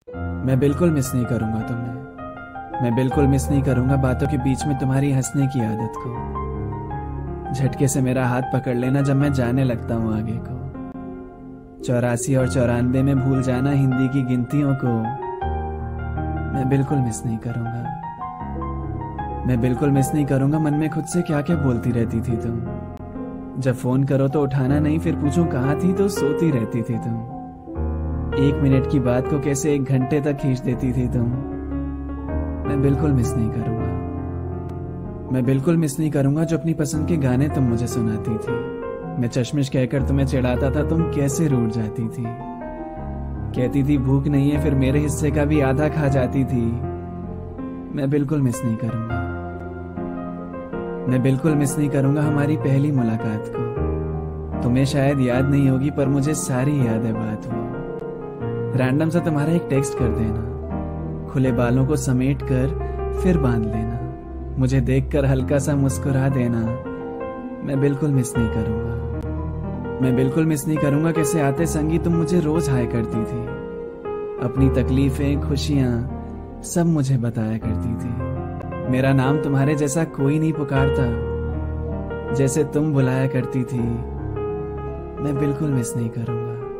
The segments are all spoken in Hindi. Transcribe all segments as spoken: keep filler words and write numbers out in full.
मैं बिल्कुल मिस नहीं करूंगा तुम्हें। मैं बिल्कुल मिस नहीं करूंगा बातों के बीच में तुम्हारी हंसने की आदत को। झटके से मेरा हाथ पकड़ लेना जब मैं जाने लगता हूं आगे को। चौरासी और चौरानवे में भूल जाना हिंदी की गिनतियों को। मैं बिल्कुल मिस नहीं करूंगा। मैं बिल्कुल मिस नहीं करूंगा मन में खुद से क्या क्या बोलती रहती थी तुम। जब फोन करो तो उठाना नहीं, फिर पूछूं कहाँ थी तो सोती रहती थी तुम। एक मिनट की बात को कैसे एक घंटे तक खींच देती थी तुम। मैं बिल्कुल मिस नहीं करूंगा। मैं बिल्कुल मिस नहीं करूंगा जो अपनी पसंद के गाने तुम मुझे सुनाती थी। मैं चश्मिश कहकर तुम्हें चिढ़ाता था, तुम कैसे रूठ जाती थी। कहती थी भूख नहीं है, फिर मेरे हिस्से का भी आधा खा जाती थी। मैं बिल्कुल मिस नहीं करूंगा। मैं बिल्कुल मिस नहीं करूंगा हमारी पहली मुलाकात को। तुम्हें शायद याद नहीं होगी पर मुझे सारी याद है बात वो। रैंडम सा तुम्हारा एक टेक्स्ट कर देना, खुले बालों को समेट कर फिर बांध लेना, मुझे देखकर हल्का सा मुस्कुरा देना। मैं बिल्कुल मिस नहीं करूंगा। मैं बिल्कुल मिस नहीं करूंगा कैसे आते संगी तुम मुझे रोज हाय करती थी। अपनी तकलीफें खुशियां सब मुझे बताया करती थी। मेरा नाम तुम्हारे जैसा कोई नहीं पुकारता, जैसे तुम बुलाया करती थी। मैं बिल्कुल मिस नहीं करूंगा।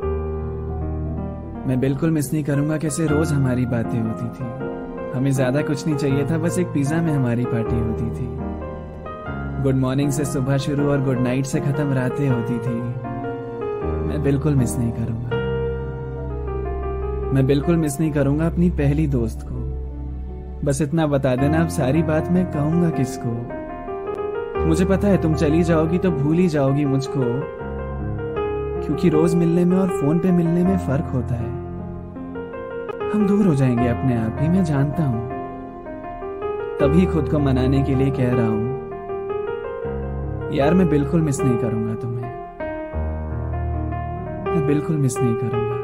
मैं बिल्कुल मिस नहीं करूंगा कैसे रोज हमारी बातें होती थी। हमें ज्यादा कुछ नहीं चाहिए था, बस एक पिज्जा में हमारी पार्टी होती थी। गुड मॉर्निंग से सुबह शुरू और गुड नाइट से खत्म रातें होती थी। मैं बिल्कुल मिस नहीं करूंगा। मैं बिल्कुल मिस नहीं करूंगा अपनी पहली दोस्त को। बस इतना बता देना अब सारी बात मैं कहूंगा किसको। मुझे पता है तुम चली जाओगी तो भूल ही जाओगी मुझको, क्योंकि रोज मिलने में और फोन पे मिलने में फर्क होता है। हम दूर हो जाएंगे अपने आप ही, मैं जानता हूं। तभी खुद को मनाने के लिए कह रहा हूं यार, मैं बिल्कुल मिस नहीं करूंगा तुम्हें। मैं बिल्कुल मिस नहीं करूंगा।